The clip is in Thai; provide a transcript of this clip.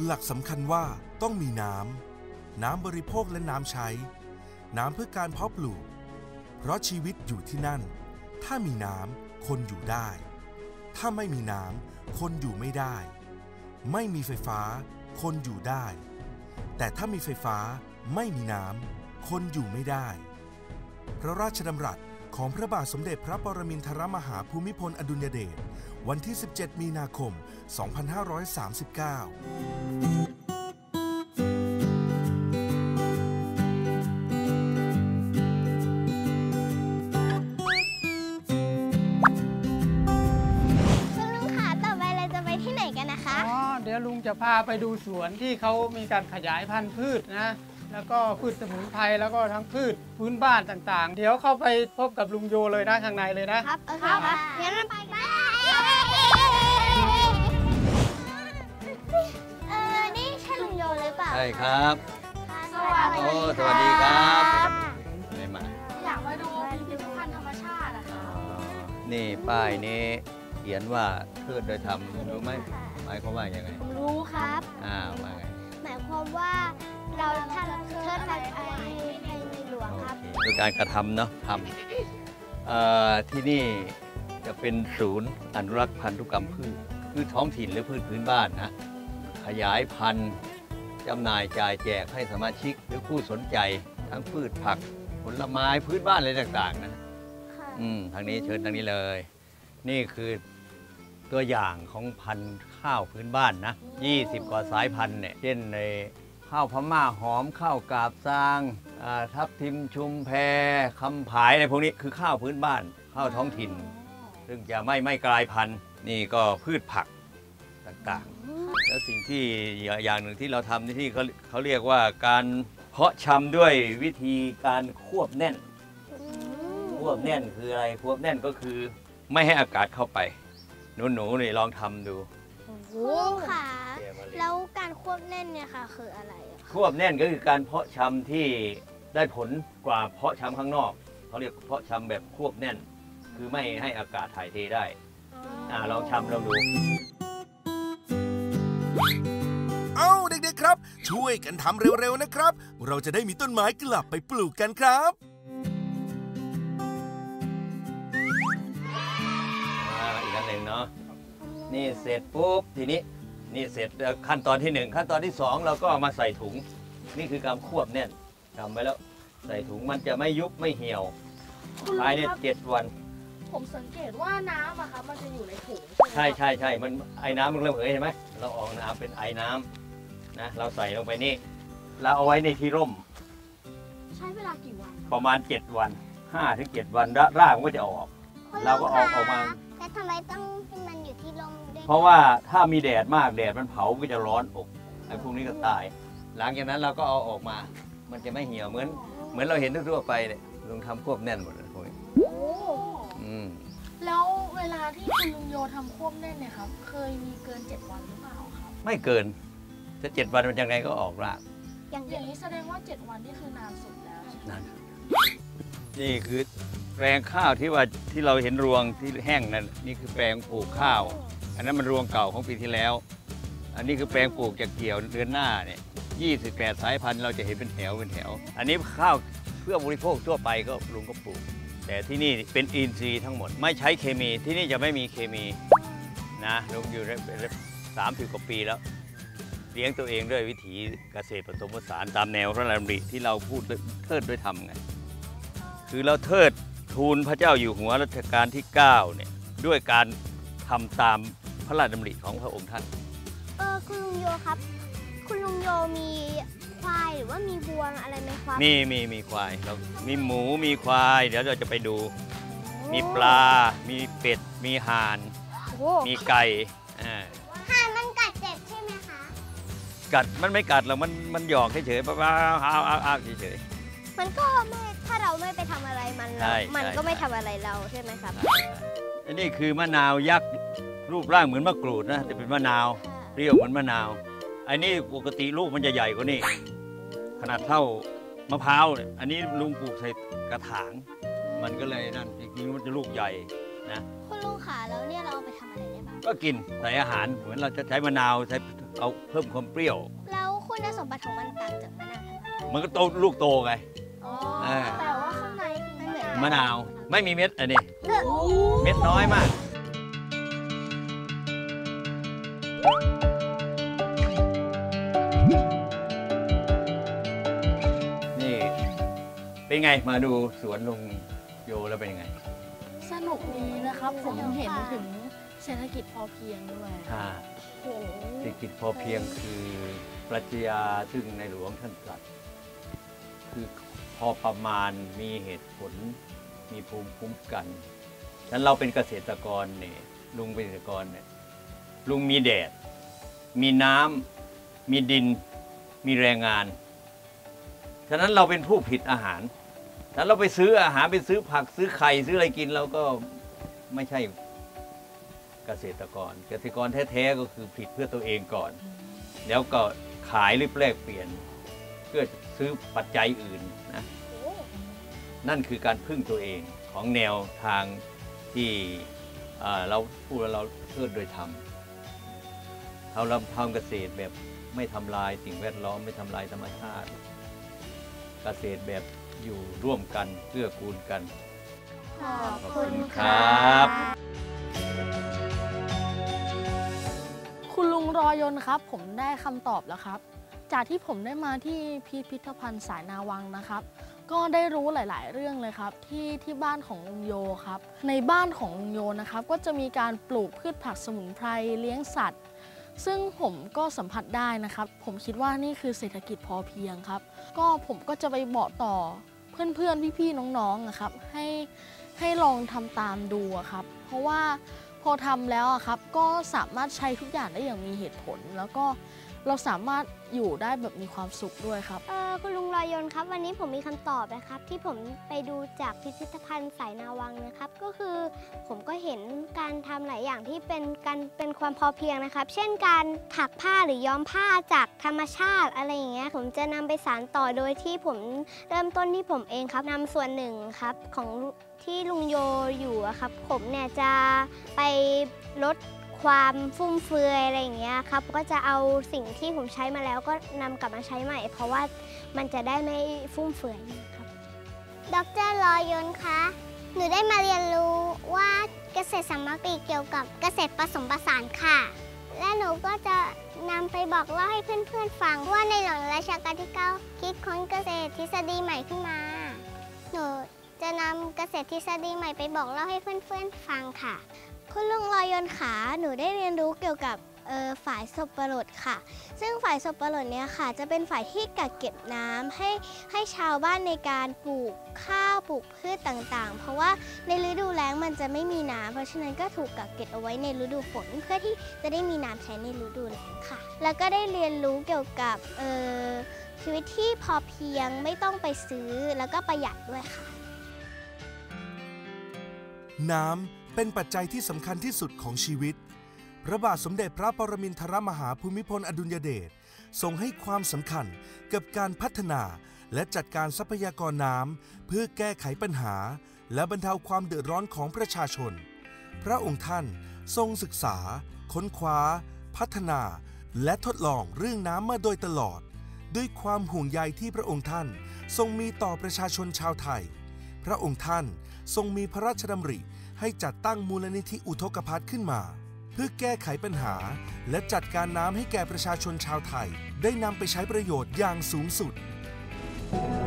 หลักสำคัญว่าต้องมีน้ำบริโภคและน้ำใช้น้ำเพื่อการเพาะปลูกเพราะชีวิตอยู่ที่นั่นถ้ามีน้ำคนอยู่ได้ถ้าไม่มีน้ำคนอยู่ไม่ได้ไม่มีไฟฟ้าคนอยู่ได้แต่ถ้ามีไฟฟ้าไม่มีน้ำคนอยู่ไม่ได้พระราชดำรัสของพระบาทสมเด็จพระปรมินทรมหาภูมิพลอดุลยเดชวันที่ 17 มีนาคม 2539 เดี๋ยวลุงจะพาไปดูสวนที่เขามีการขยายพันธุ์พืชนะแล้วก็พืชสมุนไพรแล้วก็ทั้งพืชพื้นบ้านต่างๆเดี๋ยวเข้าไปพบกับลุงโยเลยนะข้างในเลยนะครับครับงั้นไปกันนี่ใช่ลุงโยหรือเปล่าใช่ครับสวัสดีสวัสดีครับไม่มาอยากมาดูพิพิธภัณฑ์ธรรมชาติอะค่ะนี่ป้ายนี้เขียนว่าพืชโดยธรรมรู้ไหมหมายความว่าอย่างไงรู้ครับว่าไงหมายความว่าเราท่านเทิดพระเกียรติในหลวงครับโดยการกระทำเนาะทำที่นี่จะเป็นศูนย์อนุรักษ์พันธุกรรมพืชท้องถิ่นหรือพืชพื้นบ้านนะขยายพันธุ์จำหน่ายจ่ายแจกให้สมาชิกหรือผู้สนใจทั้งพืชผักผลไม้พื้นบ้านอะไรต่างๆนะทางนี้เชิญทางนี้เลยนี่คือตัวอย่างของพันธุ์ข้าวพื้นบ้านนะ20 กว่าสายพันธุ์เนี่ยเช่นในข้าวพม่าหอมข้าวกาบซางทับทิมชุมแพคำผายอะไรพวกนี้คือข้าวพื้นบ้านข้าวท้องถิ่นซึ่งจะไม่กลายพันธุ์นี่ก็พืชผักต่างๆแล้วสิ่งที่อย่างหนึ่งที่เราทำที่เขาเรียกว่าการเพาะชำด้วยวิธีการควบแน่นคืออะไรควบแน่นก็คือไม่ให้อากาศเข้าไปหนูนี่ลองทำดูค่ะแล้วการควบแน่นเนี่ยค่ะคืออะไรควบแน่นก็คือการเพาะชำที่ได้ผลกว่าเพาะชำข้างนอกเขาเรียกเพาะชำแบบควบแน่นคือไม่ให้อากาศถ่ายเทได้ลองชำลองดูเด็กๆครับช่วยกันทำเร็วๆนะครับเราจะได้มีต้นไม้กลับไปปลูกกันครับอีกอันหนึ่งเนาะนี่เสร็จปุ๊บทีนี้นี่เสร็จขั้นตอนที่1ขั้นตอนที่2เราก็เอามาใส่ถุงนี่คือการควบแน่นทำไว้แล้วใส่ถุงมันจะไม่ยุบไม่เหี่ยวภายใน7 วันผมสังเกตว่าน้ำอะครับมันจะอยู่ในถุงใช่มันไอ้น้ำมันระเหยเห็นไหมเราออกน้ำเป็นไอ้น้ำนะเราใส่ลงไปนี่เราเอาไว้ในที่ร่มใช้เวลากี่วันประมาณ7 วัน5-7 วันรากมันก็จะออกเราก็ออกมาแต่ทำไมต้องให้มันอยู่ที่ร่มด้วยเพราะว่าถ้ามีแดดมากแดดมันเผาก็จะร้อนอกไอ้พวกนี้ก็ตายหลังจากนั้นเราก็เอาออกมามันจะไม่เหี่ยวเหมือนเราเห็นทั่วไปเนี่ยลุงทำควบแน่นหมดเลยพวกนี้แล้วเวลาที่คุณลุงโยทำควบแน่นเนี่ยครับเคยมีเกิน7 วันหรือเปล่าครับไม่เกินถ้า7 วันมันยังไงก็ออกรากอย่างนี้แสดงว่า7 วันนี่คือนานสุดแล้วนานนี่คือแปลงข้าวที่เราเห็นรวงที่แห้งนั่นนี่คือแปลงปลูกข้าวอันนั้นมันรวงเก่าของปีที่แล้วอันนี้คือแปลงปลูกจากเกี่ยวเดือนหน้าเนี่ย28 สายพันธุ์เราจะเห็นเป็นแถวอันนี้ข้าวเพื่อบริโภคทั่วไปก็ลุงก็ปลูกแต่ที่นี่เป็นอินทรีย์ทั้งหมดไม่ใช้เคมีที่นี่จะไม่มีเคมีนะลุงอยู่ได้30 กว่าปีแล้วเลี้ยงตัวเองด้วยวิถีเกษตรผสมผสานตามแนวพระราชดำริที่เราพูดเทิดด้วยธรรมไงคือเราเทิดทูลพระเจ้าอยู่หัวรัชกาลที่9เนี่ยด้วยการทำตามพระราชดำริของพระองค์ท่านคุณลุงโยครับคุณลุงโยมีควายหรือว่ามีวัวอะไรไหมครับมีควายเรามีหมูมีควายเดี๋ยวเราจะไปดูมีปลามีเป็ดมีห่านมีไก่ห่านมันกัดเจ็บใช่ไหมคะกัดมันไม่กัดหรอกมันหยอกเฉยๆป้าเอาเฉยๆมันก็ไม่ถ้าเราไม่ไปทำอะไรมันก็ไม่ทำอะไรเราใช่ไหมครับอันนี้คือมะนาวยักษ์รูปร่างเหมือนมะกรูดนะแต่เป็นมะนาวเปรี้ยวเหมือนมะนาวอันนี้ปกติลูกมันจะใหญ่กว่านี้ขนาดเท่ามะพร้าวอันนี้ลุงปลูกใส่กระถางมันก็เลยนั่นจริงๆมันจะลูกใหญ่นะคุณลุงขาแล้วเนี่ยเราเอาไปทำอะไรได้บ้างก็กินใส่อาหารเหมือนเราจะใช้มะนาวใช้เอาเพิ่มความเปรี้ยวแล้วคุณสมบัติของมันต่างจากมะนาวธรรมดามันก็โตลูกโตไงอ๋ออ่าแต่ว่าข้างในมันเหมือนกันมะนาวไม่มีเม็ดอันนี้โอ้เม็ดน้อยมากนี่เป็นไงมาดูสวนลุงโยแล้วเป็นยังไงสนุกดีนะครับ ผมเห็นถึงเศรษฐกิจพอเพียงด้วยเห็นเศรษฐกิจพอเพียงคือปรัชญาซึ่งในหลวงท่านตรัสคือพอประมาณมีเหตุผลมีภูมิคุ้มกันฉะนั้นเราเป็นเกษตรกรเนี่ยลุงเป็นเกษตรกรเนี่ยลุงมีแดด มีน้ำมีดินมีแรงงานฉะนั้นเราเป็นผู้ผลิตอาหารถ้าเราไปซื้ออาหารไปซื้อผักซื้อไข่ซื้ออะไรกินเราก็ไม่ใช่เกษตรกรแท้ๆก็คือผลิตเพื่อตัวเองก่อน แล้วก็ขายหรือแลกเปลี่ยนเพื่อซื้อปัจจัยอื่นนะนั่นคือการพึ่งตัวเองของแนวทางที่เราพูดแล้วเราเทิดโดยธรรมเราทำเกษตรแบบไม่ทำลายสิ่งแวดล้อมไม่ทำลายธรรมชาติเกษตรแบบอยู่ร่วมกันเพื่อกูลกันขอบขอบคุคุณ ณคครรัับบคุณลุงรอยนครับ ผมได้คำตอบแล้วครับ จากที่ผมได้มาที่พิพิธภัณฑ์สายนาวังนะครับ ก็ได้รู้หลาย ๆ เรื่องเลยครับที่บ้านของลุงโยครับ ในบ้านของลุงโยนะครับ ก็จะมีการปลูกพืชผักสมุนไพรเลี้ยงสัตว์ ซึ่งผมก็สัมผัสได้นะครับ ผมคิดว่านี่คือเศรษฐกิจพอเพียงครับ ก็ผมก็จะไปบอกต่อเพื่อนๆพี่ๆน้องๆอะครับให้ลองทำตามดูอะครับ เพราะว่าพอทำแล้วอะครับก็สามารถใช้ทุกอย่างได้อย่างมีเหตุผล แล้วก็เราสามารถอยู่ได้แบบมีความสุขด้วยครับคุณลุงรอยนครับวันนี้ผมมีคำตอบนะครับที่ผมไปดูจากพิพิธภัณฑ์สายนาวังนะครับก็คือผมก็เห็นการทำหลายอย่างที่เป็นความพอเพียงนะครับ เช่นการถักผ้าหรือย้อมผ้าจากธรรมชาติอะไรอย่างเงี้ยผมจะนำไปสานต่อโดยที่ผมเริ่มต้นที่ผมเองครับนำส่วนหนึ่งครับของที่ลุงโยอยู่อะครับผมเนี่ยจะไปลดความฟุ่มเฟือยอะไรอย่างเงี้ยครับก็จะเอาสิ่งที่ผมใช้มาแล้วก็นำกลับมาใช้ใหม่ เพราะว่ามันจะได้ไม่ฟุ่มเฟือยนะครับดร.รอยนคะหนูได้มาเรียนรู้ว่าเกษตรสามัคคีเกี่ยวกับเกษตรผสมผสานค่ะและหนูก็จะนำไปบอกเล่าให้เพื่อนๆฟังว่าในหลวงรัชกาลที่ 9 คิดค้นเกษตรทฤษฎีใหม่ขึ้นมาหนูจะนำเกษตรทฤษฎีใหม่ไปบอกเล่าให้เพื่อนๆฟังค่ะคุณลุงรอยนขาหนูได้เรียนรู้เกี่ยวกับฝ่ายสับปะรดค่ะซึ่งฝ่ายสับปะรดเนี่ยค่ะจะเป็นฝ่ายที่กักเก็บน้ำให้ชาวบ้านในการปลูกข้าวปลูกพืชต่างๆเพราะว่าในฤดูแล้งมันจะไม่มีน้ำเพราะฉะนั้นก็ถูกกักเก็บเอาไว้ในฤดูฝนเพื่อที่จะได้มีน้ำใช้ในฤดูแล้งค่ะแล้วก็ได้เรียนรู้เกี่ยวกับชีวิตที่พอเพียงไม่ต้องไปซื้อแล้วก็ประหยัดด้วยค่ะน้ำเป็นปัจจัยที่สำคัญที่สุดของชีวิตพระบาทสมเด็จพระปรมินทรมหาภูมิพลอดุลยเดชทรงให้ความสำคัญกับการพัฒนาและจัดการทรัพยากรน้ำเพื่อแก้ไขปัญหาและบรรเทาความเดือดร้อนของประชาชนพระองค์ท่านทรงศึกษาค้นคว้าพัฒนาและทดลองเรื่องน้ำมาโดยตลอดด้วยความห่วงใยที่พระองค์ท่านทรงมีต่อประชาชนชาวไทยพระองค์ท่านทรงมีพระราชดำริให้จัดตั้งมูลนิธิอุทกภัทขึ้นมาเพื่อแก้ไขปัญหาและจัดการน้ำให้แก่ประชาชนชาวไทยได้นำไปใช้ประโยชน์อย่างสูงสุด